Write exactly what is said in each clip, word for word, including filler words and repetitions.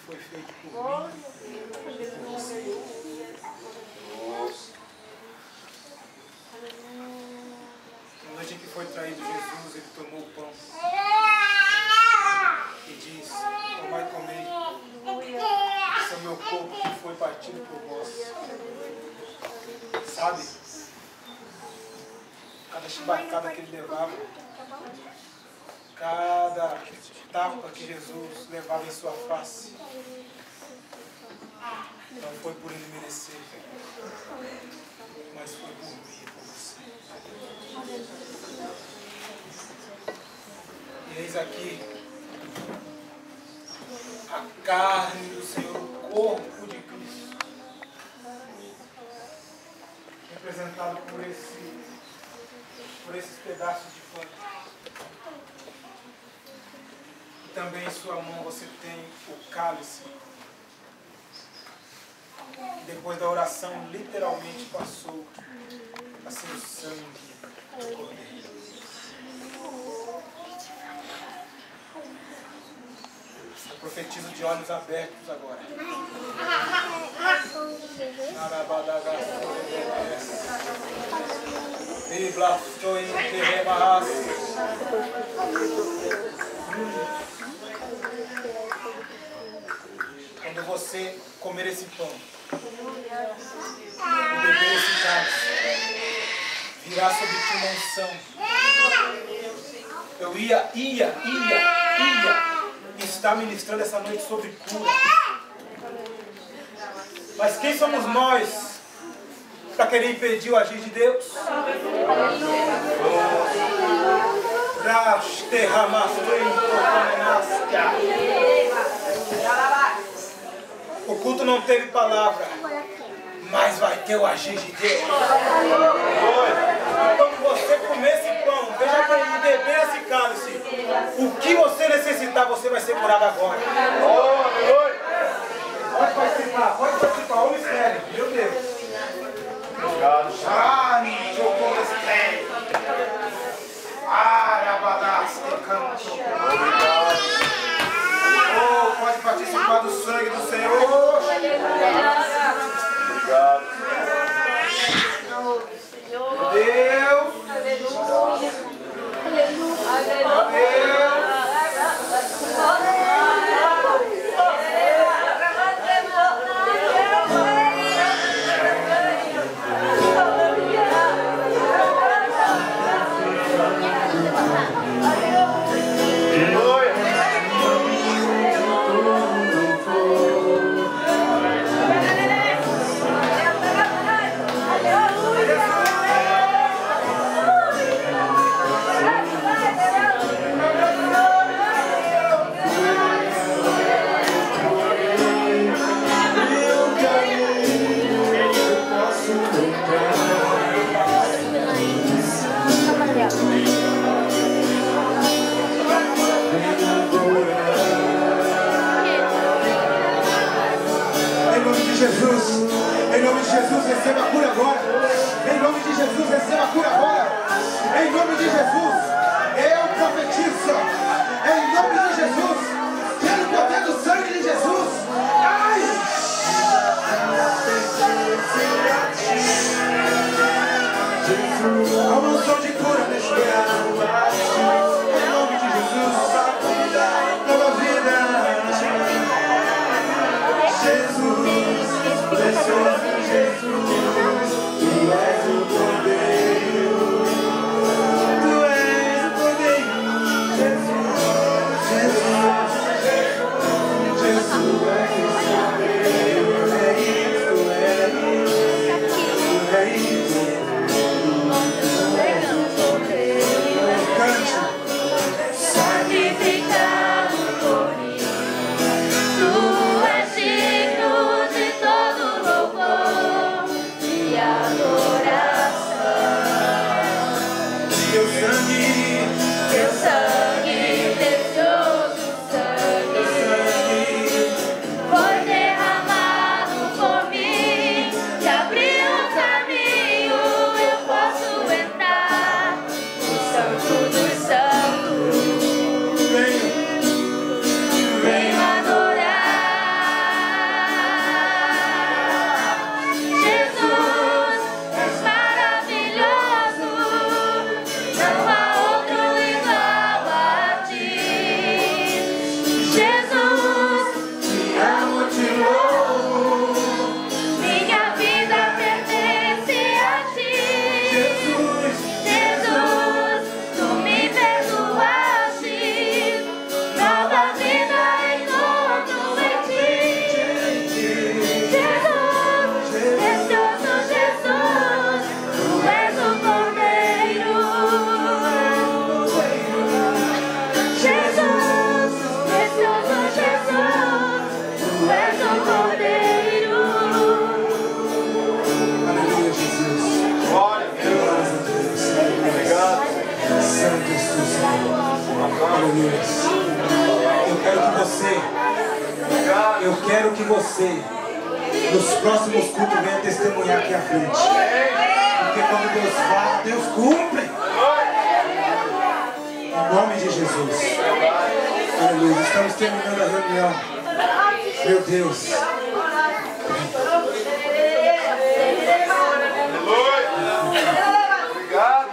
foi feito por mim, por você. Na noite em que foi traído Jesus, ele tomou o pão e disse: tomai e comei, esse é o meu corpo que foi partido por vós. Sabe? Cada chibatada que ele levava, cada tapa que Jesus levava em sua face, não foi por ele merecer, mas foi por mim e por você. E eis aqui a carne do Senhor, o corpo de Cristo, representado por, esse, por esses pedaços de pão. E também em sua mão você tem o cálice. Depois da oração, literalmente passou a ser o sangue do Cordeiro. Eu profetizo de olhos abertos agora. Quando você comer esse pão e beber esse cálice, virá sobre ti uma unção. Eu ia, ia, ia, ia estar ministrando essa noite sobre cura. Mas quem somos nós para querer impedir o agir de Deus? O culto não teve palavra, mas vai ter o agir de Deus. Quando você comer esse pão, veja que ele beber esse cálice, o que você necessitar, você vai ser curado agora. Pode participar, pode participar, o mistério, meu Deus. Ah, jogou o mistério. Oh, pode participar do sangue do Senhor. Obrigado. Deus. Aleluia. Aleluia. Jesus, em nome de Jesus, receba a cura agora. Em nome de Jesus, receba a cura agora. Em nome de Jesus, eu profetizo. Em nome de Jesus, pelo poder do sangue de Jesus. Ai! Há uma unção de cura neste lugar. Em nome de Jesus, nova vida. Jesus, precioso Jesus, Tu és o Cordeiro, Tu és o Cordeiro, Jesus, Jesus, Jesus. te louvo. Minha vida pertence a ti. Jesus, Jesus, tu me perdoaste. Nova vida encontro em ti. Jesus, precioso Jesus, tu és o Cordeiro. Jesus, precioso Jesus, tu és o Cordeiro. aleluia, Jesus. Glória a Deus. Graças a Deus. Obrigado. Santo és tu, Senhor. Aleluia. Eu quero que você, eu quero que você, nos próximos cultos, venha testemunhar aqui à frente. Porque quando Deus fala, Deus cumpre. Em nome de Jesus. Aleluia. Estamos terminando a reunião. Meu Deus. Obrigado.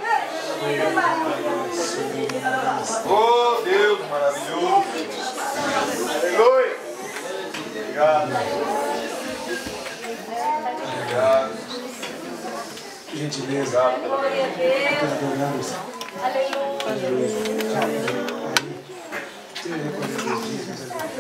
Oh, Deus maravilhoso. Aleluia. Obrigado. Obrigado. Que gentileza. Adoramos. Aleluia. Tira recolher os dias, mas é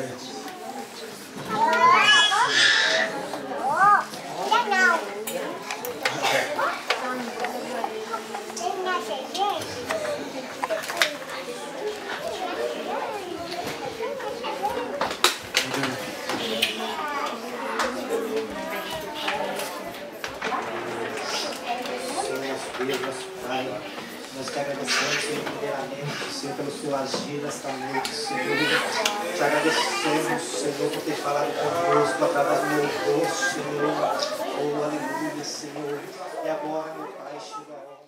Pai, nós te agradecemos, Senhor, primeiramente, Senhor, pelo seu agir nesta noite, Senhor. Te agradecemos, Senhor, por ter falado conosco através do meu rosto, Senhor. Oh, aleluia, Senhor. E agora, meu Pai, chega a hora.